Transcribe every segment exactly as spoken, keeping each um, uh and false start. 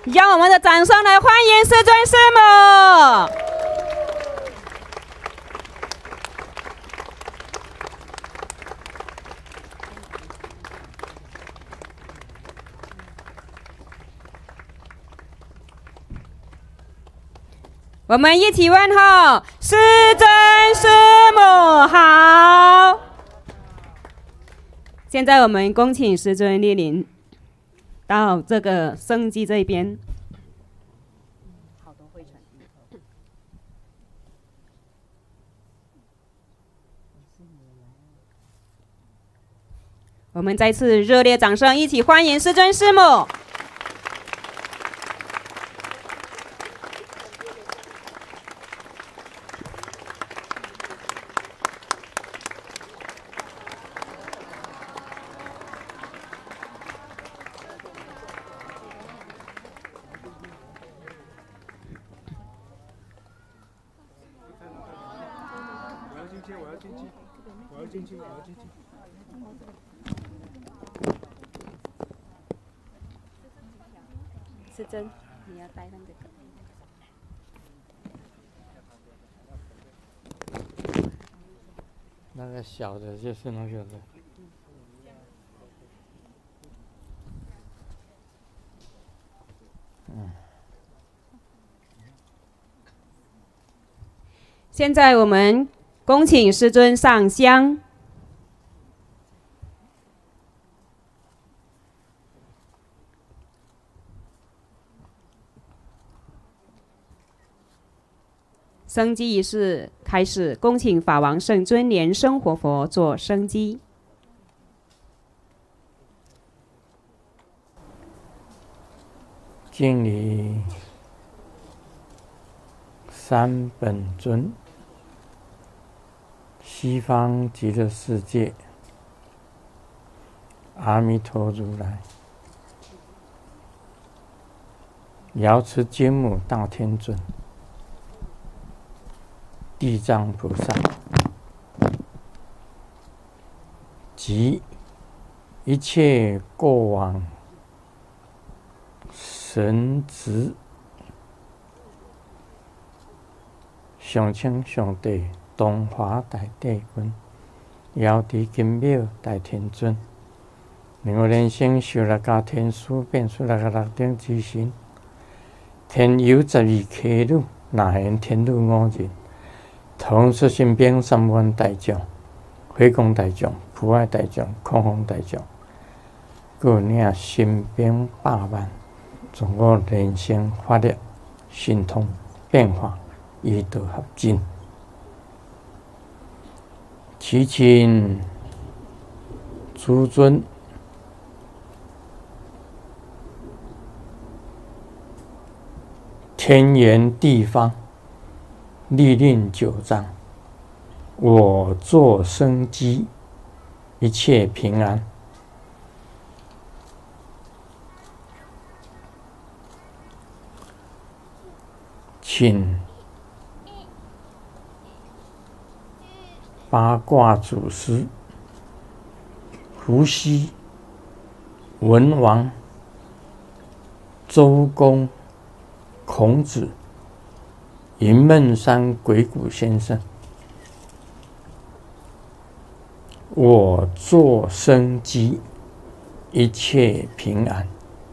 让我们的掌声来欢迎师尊师母。我们一起问候师尊师母好。现在我们恭请师尊莅临到这个圣基这边。好多灰尘。我们再次热烈掌声，一起欢迎师尊师母。师尊，你要带上这个。 那个小的就是那个的。嗯。 现在我们恭请师尊上香。升基仪式开始，恭请法王圣尊莲生活佛做升基。 敬礼三本尊，西方极乐世界阿弥陀如来，瑶池金母大天尊，地藏菩萨及一切过往神职上清上帝东华大帝君瑶池金庙大天尊，令我人生受六家天书变出六个六顶之神，天有十二伽女，那言天女五人。同出身边三万大将，火光大将、普爱大将、空风大将，各领身边百万，总我人生法力、神通、变化，一道合尽。其亲诸尊，天圆地方。历令九章，我作生机，一切平安。请八卦祖师伏羲、文王、周公、孔子。云梦山鬼谷先生，我作生机，一切平安。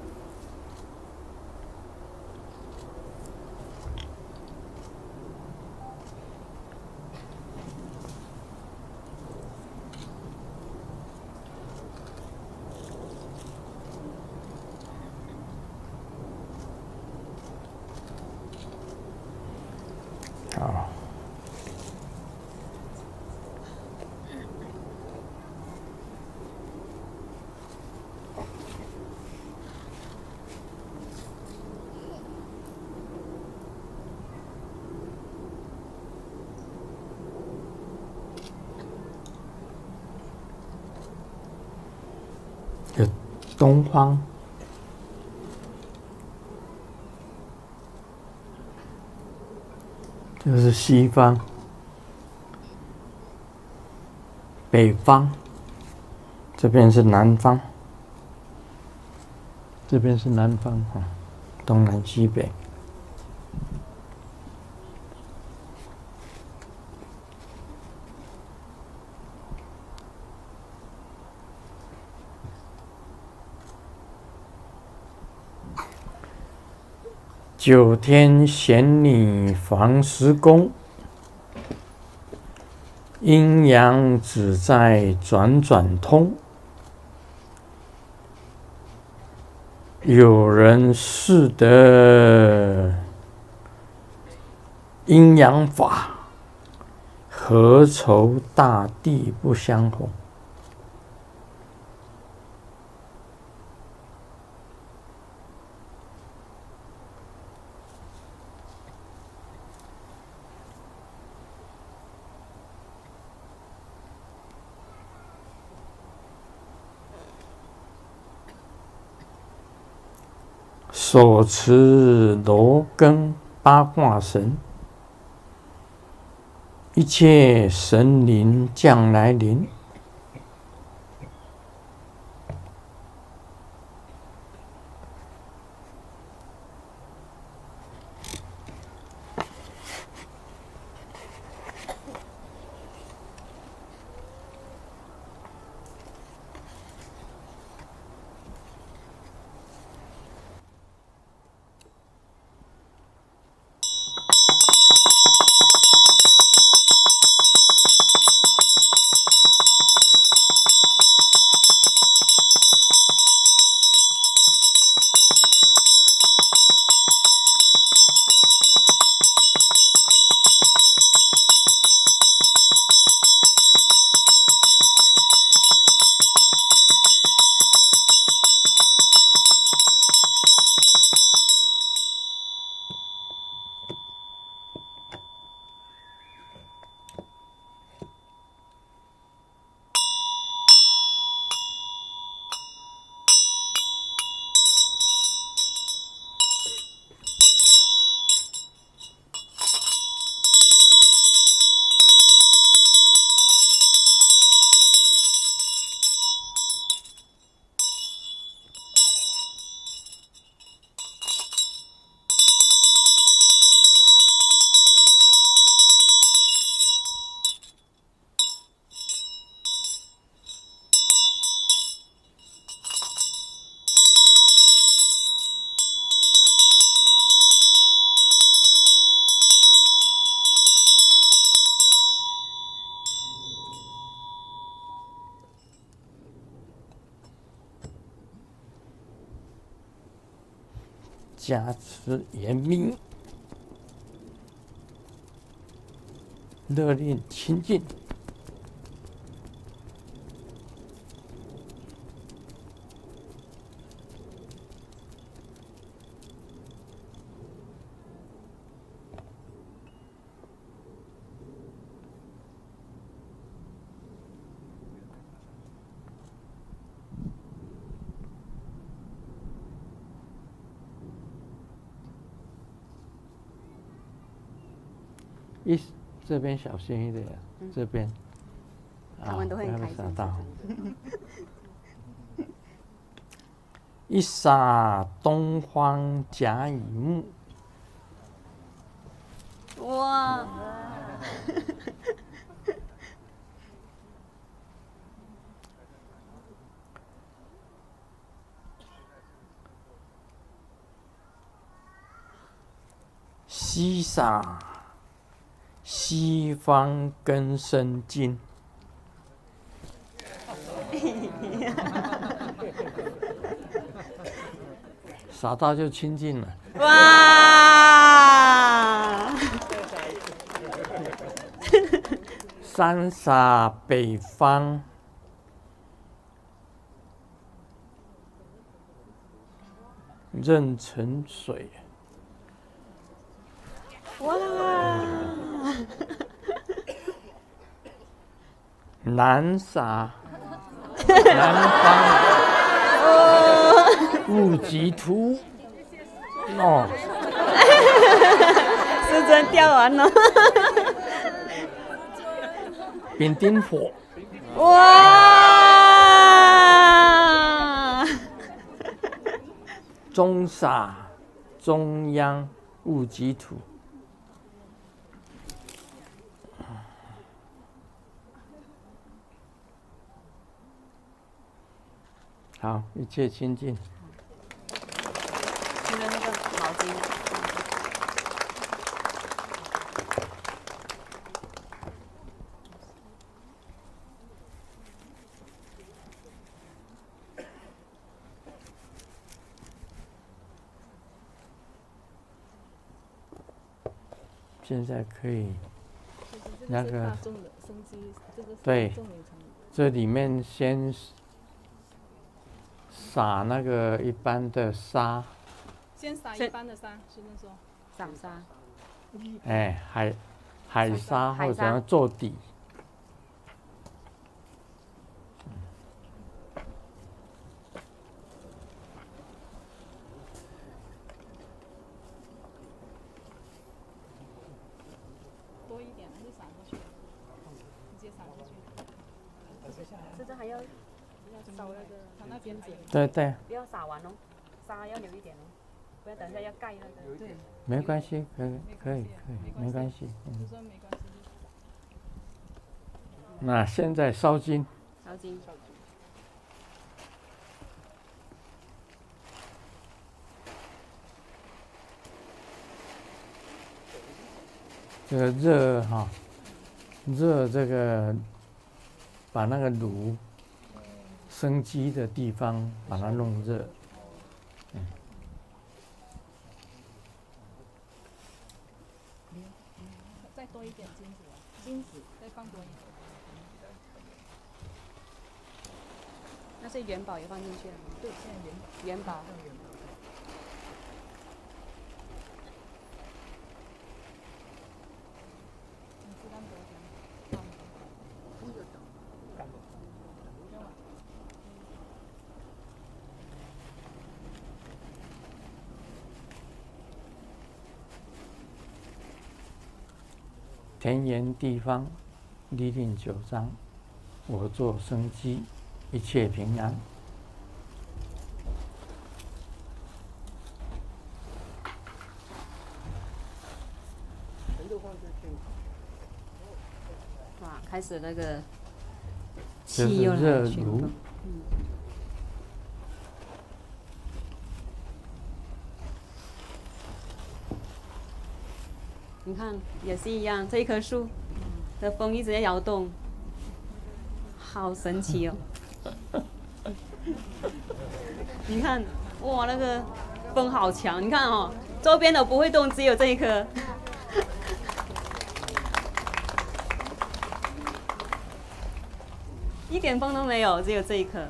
好，有东方。这是西方，北方，这边是南方，这边是南方哈， 东南西北。九天玄女房十宫，阴阳自在转转通。有人识得阴阳法，何愁大地不相逢？手持罗庚八卦神，一切神灵降来临。加持严明，勒令清净。一这边小心一点，嗯、这边， 他们都会很开心。 到一洒东方甲乙木， 哇！ 西洒西方根生金，洒到就清净了。 哇！ 三洒北方，壬辰水。 哇！ 南洒南方戊己土哦， 时针掉完了。 丙丁火， 哇！ 中洒中央戊己土。好，一切清净。 除了那个毛巾。 现在可以，那个对， 这里面先撒那个一般的沙， 先撒一般的沙，是不是说？ 撒沙。 哎，海海沙或者做底。 多一点还是撒过去？直接撒过去。 这个还要烧那个， 它那边子。 对对。 不要撒完哦，沙要留一点哦，不然等一下要盖那个。 对。 没关系，可以可以可以，没关系。 就说没关系。 那现在烧金。 烧金。 这个热哈，热这个，把那个炉生机的地方把它弄热。嗯。 再多一点金子，金子再放多一点。 那是元宝也放进去了吗？ 对，现在元宝。 元宝。 田园地方，立令九章，我作生机，一切平安。 哇，开始那个这是气又来热旋炉。 风。嗯。你看，也是一样，这一棵树的风一直在摇动，好神奇哦！你看，哇，那个风好强，你看哦，周边的不会动，只有这一棵。一点风都没有，只有这一棵。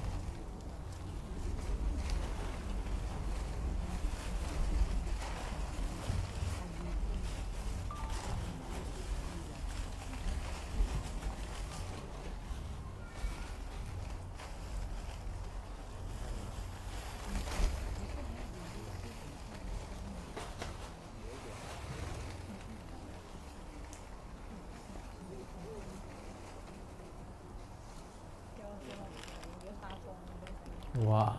哇！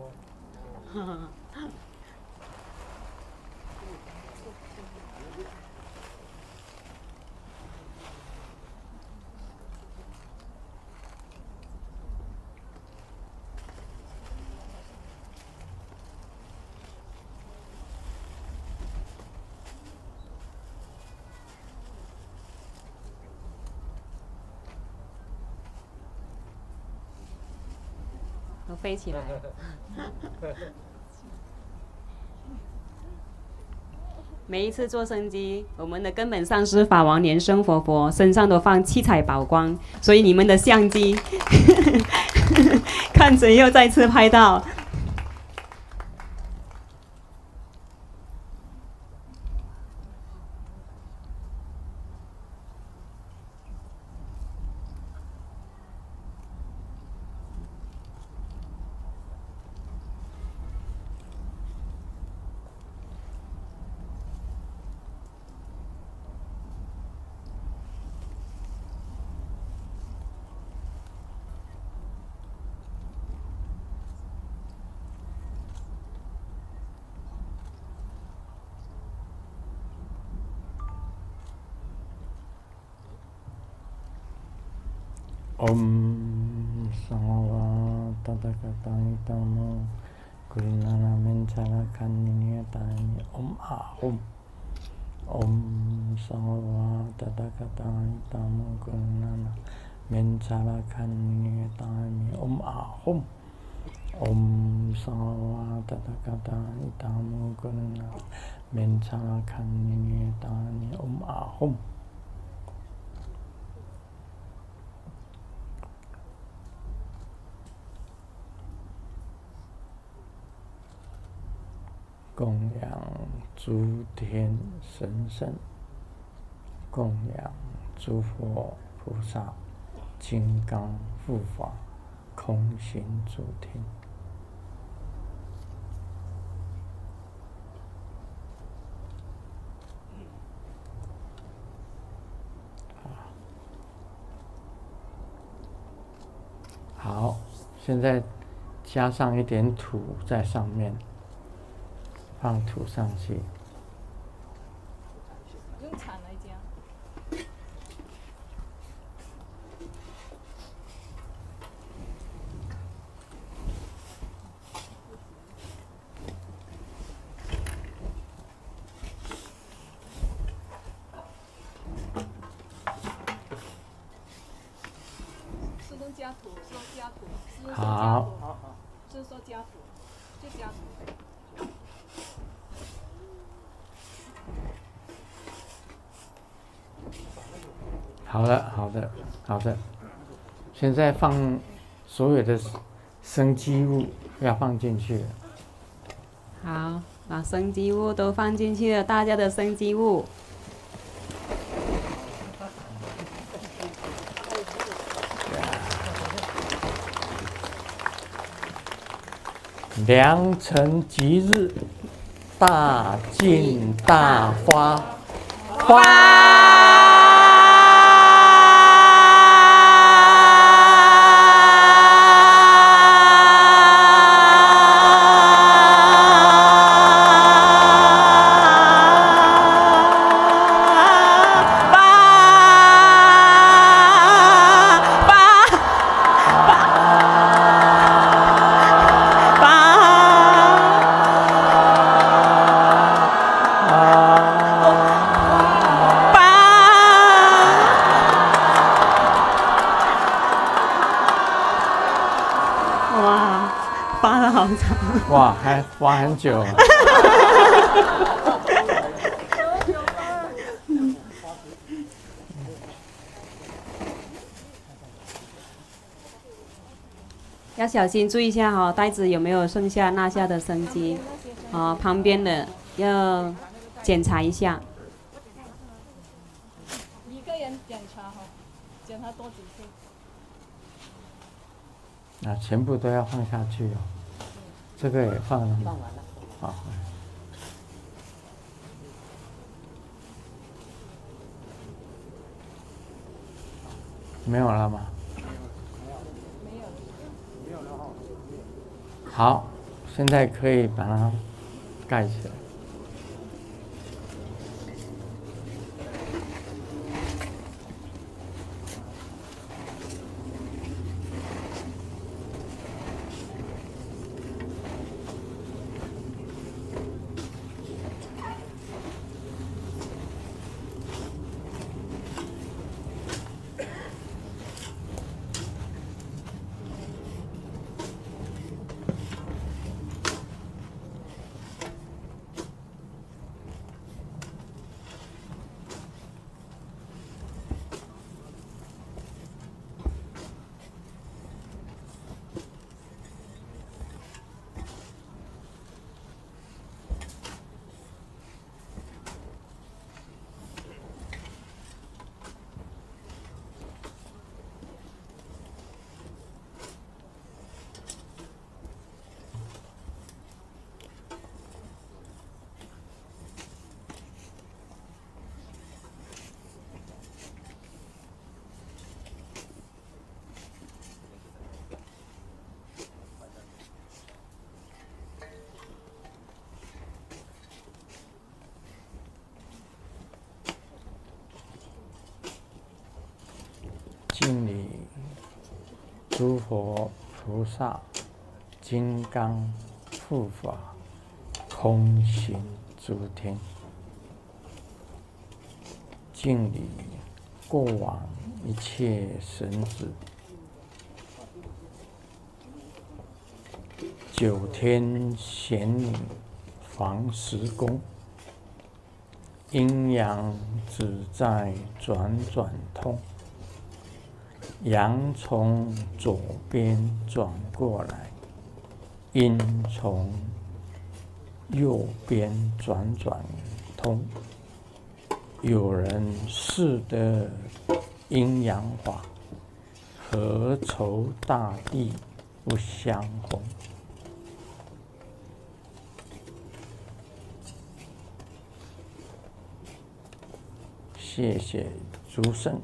都飞起来了。每一次做生机，我们的根本上师法王莲生活佛身上都放七彩宝光，所以你们的相机看谁又再次拍到。 Om Sangwa Tathagata Tamo Gurunana Mencala Kanini Tani Om Ahum Om Sangwa Tathagata Tamo Gurunana Mencala Kanini Tani Om Ahum Om Sangwa Tathagata Tamo Gurunana Mencala Kanini Tani Om Ahum供养诸天神圣，供养诸佛菩萨，金刚护法，空行诸天。好，现在加上一点土在上面。放土上去。 用铲来加。师兄加土，说加土，师兄说加土， 好， 师兄说加土，就加土。 好了，好的，好的。现在放所有的生机物要放进去了。 好，把生机物都放进去了，大家的生机物。 良辰吉日，大进大发，发。哇，还发很久、啊。 要小心注意一下哈、哦，袋子有没有剩下纳下的生机？哦，旁边的要检查一下。 一个人检查哈，检查多几次。 啊，全部都要放下去哦。这个也放了吗？ 放完了。 好。没有了吗？ 没有。 没有了哈。 好，现在可以把它盖起来。 佛菩萨金刚护法空行诸天，敬礼过往一切神子，九天玄女房十宫，阴阳自在转转通，阳从左边转过来，阴从右边转转通。有人识得阴阳法，何愁大地不相逢？谢谢诸圣，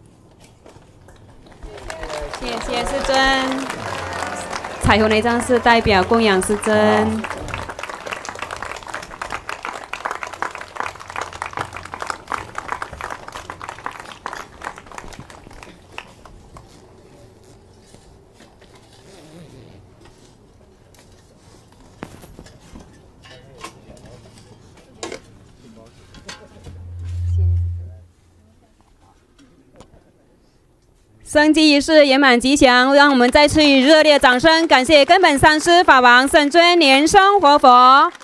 谢谢师尊。彩虹那张是代表供养师尊。升级仪式圆满吉祥，让我们再次以热烈掌声感谢根本上师法王圣尊莲生活佛。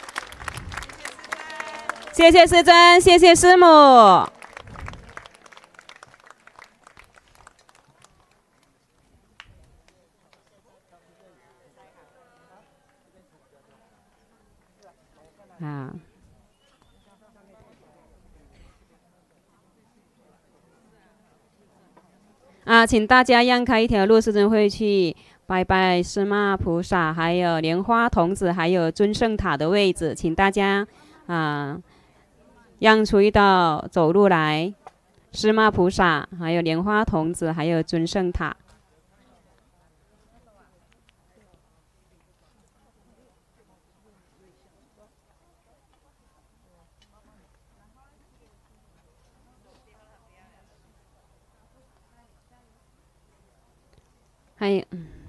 谢谢师尊，谢谢师母。啊。啊，请大家让开一条路，师尊会去拜拜司马菩萨，还有莲花童子，还有尊圣塔的位置，请大家啊让出一道走路来。司马菩萨，还有莲花童子，还有尊圣塔。还有。